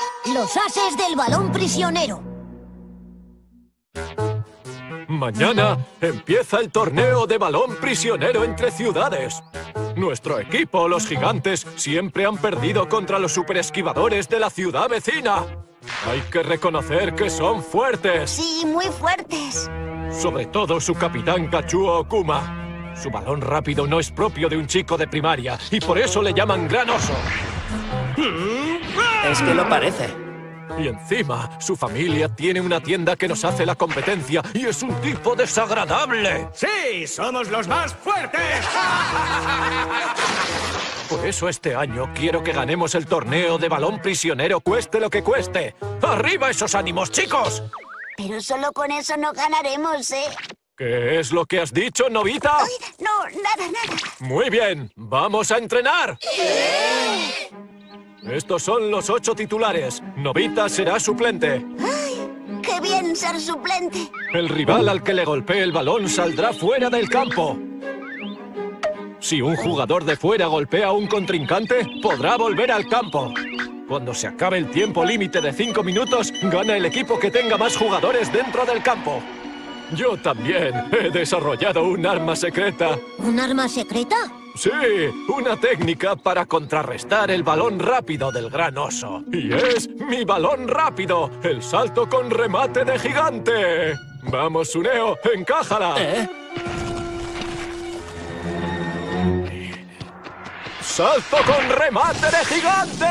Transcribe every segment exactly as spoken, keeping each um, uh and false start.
Los ases del balón prisionero. Mañana empieza el torneo de balón prisionero entre ciudades. Nuestro equipo, los gigantes, siempre han perdido contra los superesquivadores de la ciudad vecina. Hay que reconocer que son fuertes. Sí, muy fuertes. Sobre todo su capitán Kachuo Okuma. Su balón rápido no es propio de un chico de primaria y por eso le llaman Gran Oso. Es que lo parece. Y encima, su familia tiene una tienda que nos hace la competencia y es un tipo desagradable. ¡Sí! ¡Somos los más fuertes! Por eso este año quiero que ganemos el torneo de balón prisionero cueste lo que cueste. ¡Arriba esos ánimos, chicos! Pero solo con eso no ganaremos, ¿eh? ¿Qué es lo que has dicho, Nobita? Ay, no, nada, nada. Muy bien, ¡vamos a entrenar! Estos son los ocho titulares. Nobita será suplente. ¡Ay, qué bien ser suplente! El rival al que le golpee el balón saldrá fuera del campo. Si un jugador de fuera golpea a un contrincante, podrá volver al campo. Cuando se acabe el tiempo límite de cinco minutos, gana el equipo que tenga más jugadores dentro del campo. Yo también he desarrollado un arma secreta. ¿Un arma secreta? Sí, una técnica para contrarrestar el balón rápido del Gran Oso. Y es mi balón rápido, el salto con remate de gigante. Vamos, Suneo, encájala. ¿Eh? ¡Salto con remate de gigante!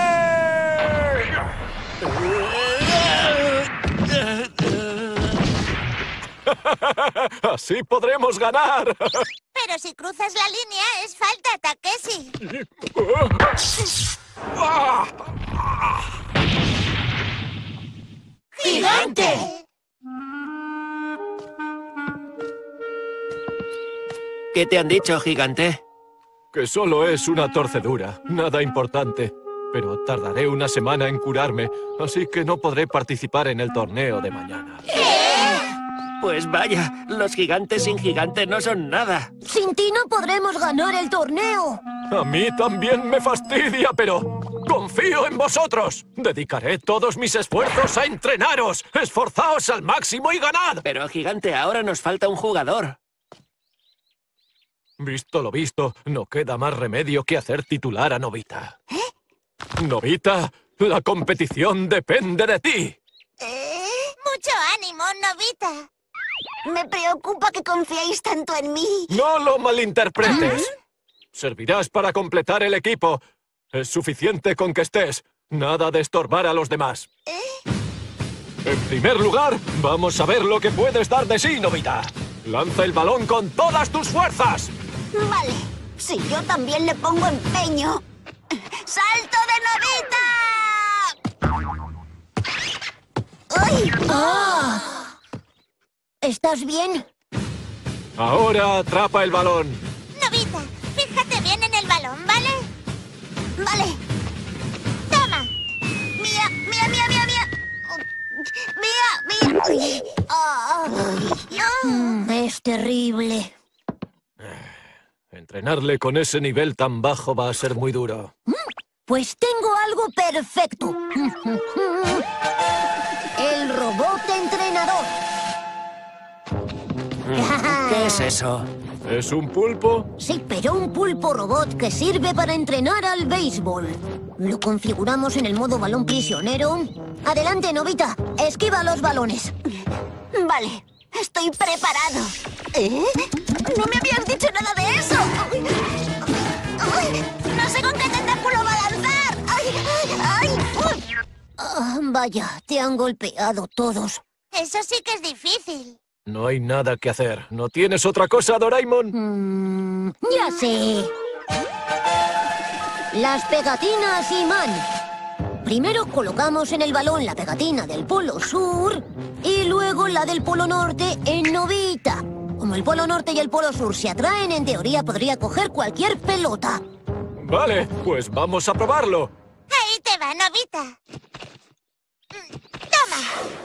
¡Así podremos ganar! Pero si cruzas la línea, es falta, Takeshi. ¡Gigante! ¿Qué te han dicho, gigante? Que solo es una torcedura, nada importante. Pero tardaré una semana en curarme, así que no podré participar en el torneo de mañana. Pues vaya, los gigantes sin gigante no son nada. Sin ti no podremos ganar el torneo. A mí también me fastidia, pero confío en vosotros. Dedicaré todos mis esfuerzos a entrenaros. Esforzaos al máximo y ganad. Pero, gigante, ahora nos falta un jugador. Visto lo visto, no queda más remedio que hacer titular a Nobita. ¿Eh? Nobita, la competición depende de ti. ¿Eh? Mucho ánimo, Nobita. Me preocupa que confiéis tanto en mí. No lo malinterpretes. ¿Ah? Servirás para completar el equipo. Es suficiente con que estés. Nada de estorbar a los demás. ¿Eh? En primer lugar, vamos a ver lo que puedes dar de sí, Nobita. Lanza el balón con todas tus fuerzas. Vale. Si yo también le pongo empeño. ¡Salto de Nobita! ¡Ay! ¡Ah! ¿Estás bien? Ahora atrapa el balón. Nobita, fíjate bien en el balón, ¿vale? Vale. Toma. Mía, mía, mía, mía, mía. Mía, mía. Uy. Ah. No. Es terrible. Entrenarle con ese nivel tan bajo va a ser muy duro. Pues tengo algo perfecto. El robot entrenador. ¿Qué es eso? ¿Es un pulpo? Sí, pero un pulpo robot que sirve para entrenar al béisbol. Lo configuramos en el modo balón prisionero. Adelante, Nobita. Esquiva los balones. Vale, estoy preparado. ¿Eh? No me habías dicho nada de eso. ¡Ay! ¡Ay! No sé con qué tentáculo va a lanzar. ¡Ay! ¡Ay! ¡Ay! Ah, vaya, te han golpeado todos. Eso sí que es difícil. No hay nada que hacer. ¿No tienes otra cosa, Doraemon? Mm, ya sé. Las pegatinas imán. Primero colocamos en el balón la pegatina del polo sur y luego la del polo norte en Nobita. Como el polo norte y el polo sur se atraen, en teoría podría coger cualquier pelota. Vale, pues vamos a probarlo. Ahí te va, Nobita. Toma.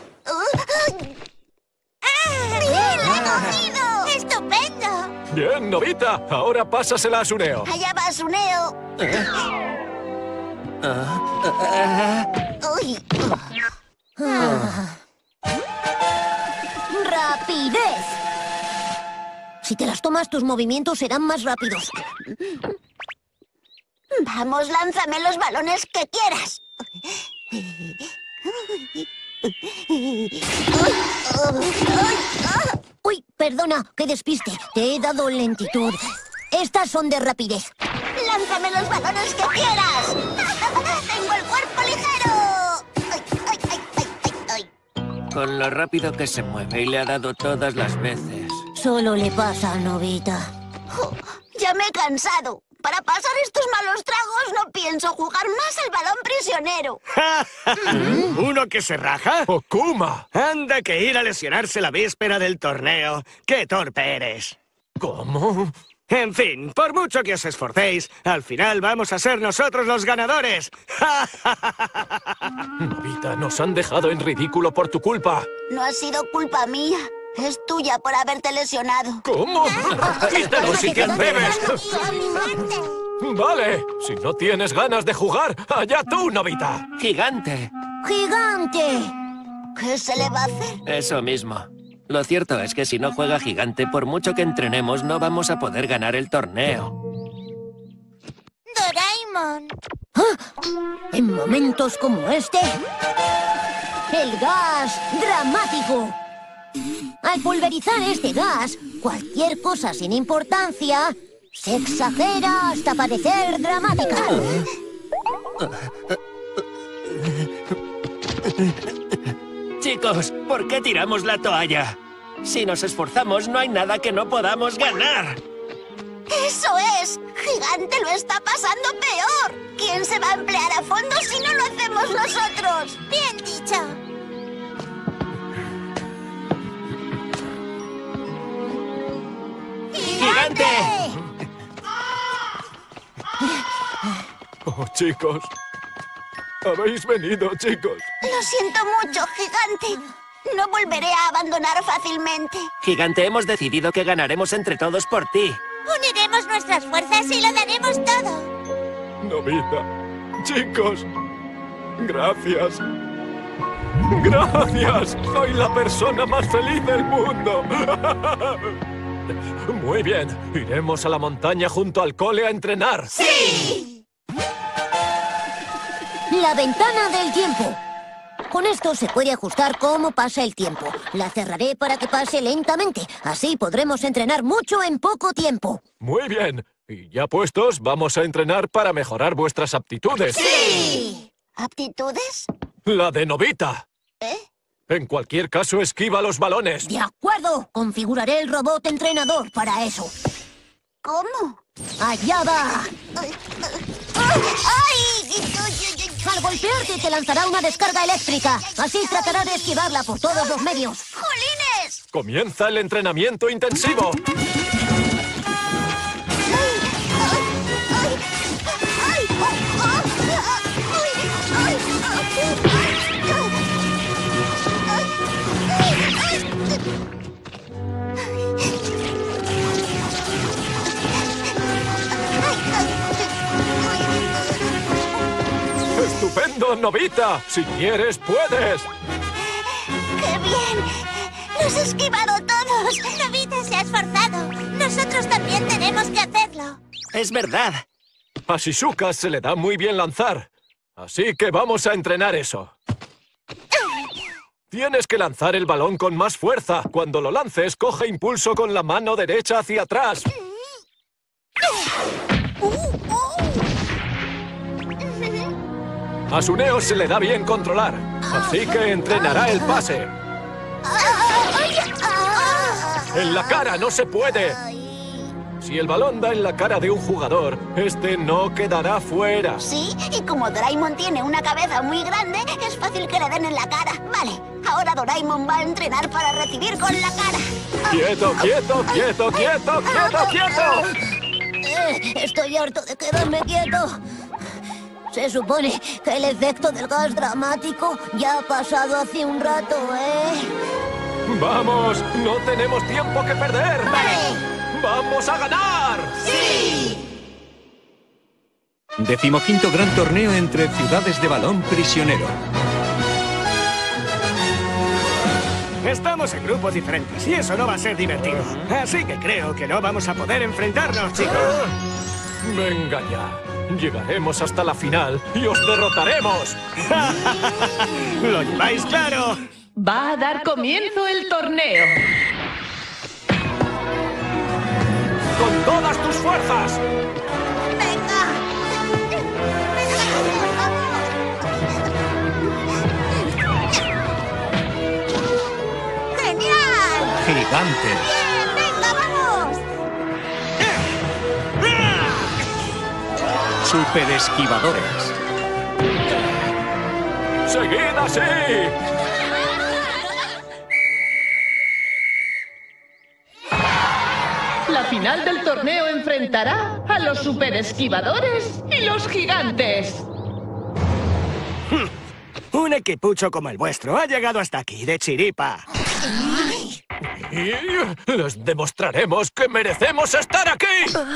¡Ah! ¡Bien, la he cogido! ¡Estupendo! Bien, Nobita. Ahora pásasela a Suneo. Allá va Suneo. Ah, ah, ah. Uy, ¡Ay! Ah. ¡Rapidez! Si te las tomas, tus movimientos serán más rápidos. Vamos, lánzame los balones que quieras. Uy, perdona, qué despiste. Te he dado lentitud. Estas son de rapidez. ¡Lánzame los balones que quieras! ¡Tengo el cuerpo ligero! ¡Ay, ay, ay, ay, ay, ay! Con lo rápido que se mueve y le ha dado todas las veces. Solo le pasa a Novita. Oh, ya me he cansado. Para pasar estos malos tragos no pienso jugar más al balón prisionero. ¿Uno que se raja? ¡Okuma! Anda que ir a lesionarse la víspera del torneo. ¡Qué torpe eres! ¿Cómo? En fin, por mucho que os esforcéis, al final vamos a ser nosotros los ganadores. Novita, nos han dejado en ridículo por tu culpa. No ha sido culpa mía. Es tuya por haberte lesionado. ¿Cómo? ¡Quítanos si te atreves! ¡Gigante! Vale, si no tienes ganas de jugar, allá tú, Novita. ¡Gigante! ¡Gigante! ¿Qué se le va a hacer? Eso mismo. Lo cierto es que si no juega Gigante, por mucho que entrenemos, no vamos a poder ganar el torneo. ¡Doraemon! ¿Ah? En momentos como este, el gas dramático. Al pulverizar este gas, cualquier cosa sin importancia se exagera hasta parecer dramática. Chicos, ¿por qué tiramos la toalla? Si nos esforzamos, no hay nada que no podamos ganar. ¡Eso es! ¡Gigante lo está pasando peor! ¿Quién se va a emplear a fondo si no lo hacemos nosotros? ¡Bien dicho! ¡Gigante! Oh, chicos. Habéis venido, chicos. Lo siento mucho, Gigante. No volveré a abandonar fácilmente. Gigante, hemos decidido que ganaremos entre todos por ti. Uniremos nuestras fuerzas y lo daremos todo. Novita. Chicos. Gracias. Gracias. Soy la persona más feliz del mundo. Muy bien. Iremos a la montaña junto al cole a entrenar. ¡Sí! La ventana del tiempo. Con esto se puede ajustar cómo pasa el tiempo. La cerraré para que pase lentamente. Así podremos entrenar mucho en poco tiempo. Muy bien. Y ya puestos, vamos a entrenar para mejorar vuestras aptitudes. ¡Sí! ¿Aptitudes? La de Novita. ¿Eh? En cualquier caso, esquiva los balones. De acuerdo. Configuraré el robot entrenador para eso. ¿Cómo? ¡Allá va! ¡Ay! ¡Ay! Al golpearte te lanzará una descarga eléctrica. Así tratará de esquivarla por todos los medios. ¡Jolines! Comienza el entrenamiento intensivo. ¡Estupendo, Novita! Si quieres, puedes. ¡Qué bien! ¡Los he esquivado todos! Novita se ha esforzado. Nosotros también tenemos que hacerlo. Es verdad. A Shizuka se le da muy bien lanzar. Así que vamos a entrenar eso. Tienes que lanzar el balón con más fuerza. Cuando lo lances, coge impulso con la mano derecha hacia atrás. A Suneo se le da bien controlar. Así que entrenará el pase. En la cara no se puede. Si el balón da en la cara de un jugador, este no quedará fuera. Sí, y como Doraemon tiene una cabeza muy grande, es fácil que le den en la cara. Vale, ahora Doraemon va a entrenar para recibir con la cara. ¡Quieto, quieto, quieto, quieto, quieto, quieto! Eh, estoy harto de quedarme quieto. Se supone que el efecto del gas dramático ya ha pasado hace un rato, ¿eh? ¡Vamos! ¡No tenemos tiempo que perder! ¡Vale! ¡Vamos a ganar! ¡Sí! Decimoquinto Gran Torneo entre Ciudades de Balón Prisionero. Estamos en grupos diferentes y eso no va a ser divertido. Así que creo que no vamos a poder enfrentarnos, chicos. Venga ya. Llegaremos hasta la final y os derrotaremos. ¿Lo lleváis claro? Va a dar comienzo el torneo. ¡Con todas tus fuerzas! ¡Venga! ¡Genial! Gigante. ¡Bien! ¡Venga, vamos! Super esquivadores. ¡Seguid así! La final del torneo enfrentará a los super esquivadores y los gigantes. Un equipucho como el vuestro ha llegado hasta aquí, de chiripa. Y les demostraremos que merecemos estar aquí.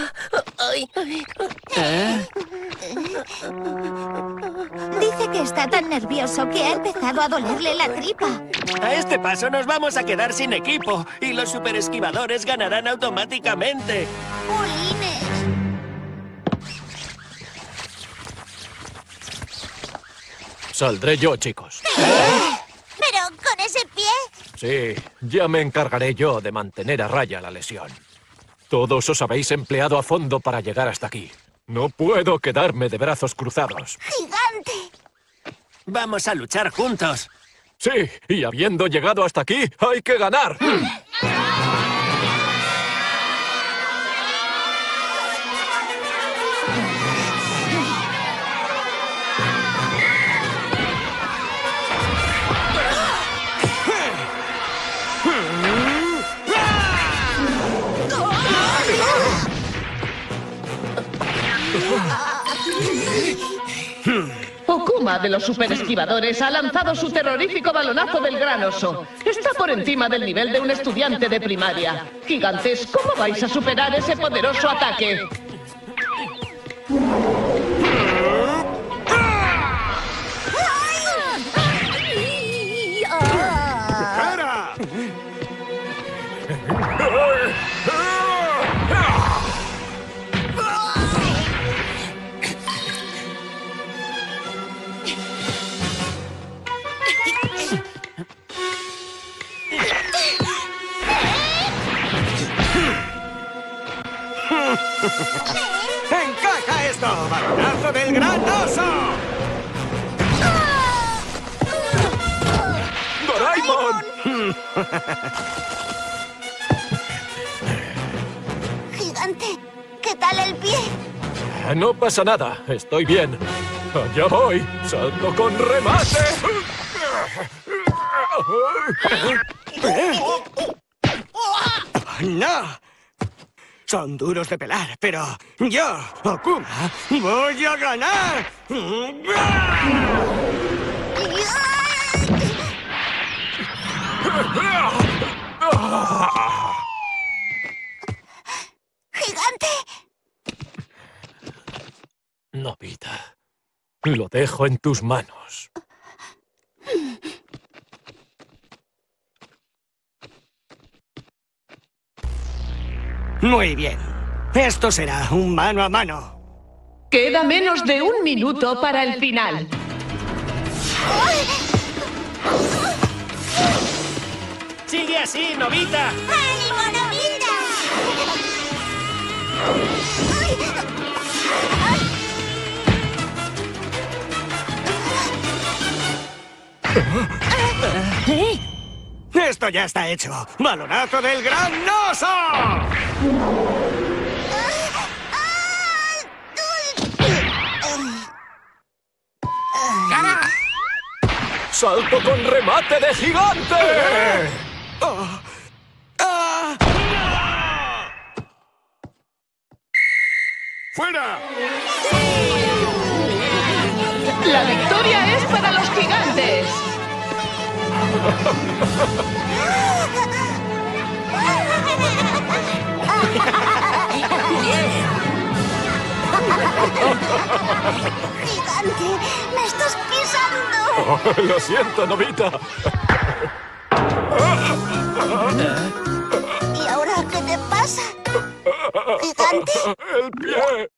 Dice que está tan nervioso que ha empezado a dolerle la tripa. A este paso nos vamos a quedar sin equipo y los super esquivadores ganarán automáticamente. ¡Jolines! Saldré yo, chicos. ¿Pero con ese pie? Sí, ya me encargaré yo de mantener a raya la lesión. Todos os habéis empleado a fondo para llegar hasta aquí. No puedo quedarme de brazos cruzados. ¡Gigante! Vamos a luchar juntos. Sí, y habiendo llegado hasta aquí, hay que ganar. Okuma de los super esquivadores ha lanzado su terrorífico balonazo del gran oso. Está por encima del nivel de un estudiante de primaria. Gigantes, ¿cómo vais a superar ese poderoso ataque? ¡Cara! ¡Encaja esto! ¡Balonazo del gran oso! ¡Doraemon! ¡Gigante! ¿Qué tal el pie? No pasa nada, estoy bien. Allá voy, salto con remate. ¡No! Son duros de pelar, pero yo, Okuma, voy a ganar. ¡Gigante! Nobita, lo dejo en tus manos. Muy bien. Esto será un mano a mano. Queda menos de un minuto para el final. ¡Sigue así, Nobita! ¡Ánimo, Nobita! Esto ya está hecho. ¡Balonazo del gran oso! ¡Salto con remate de gigante! Oh. ¡Ah! ¡Fuera! La victoria es para los gigantes. ¡Gigante! ¡Me estás pisando! Oh, lo siento, Nobita. ¿Y ahora qué te pasa? ¿Gigante? ¡El pie!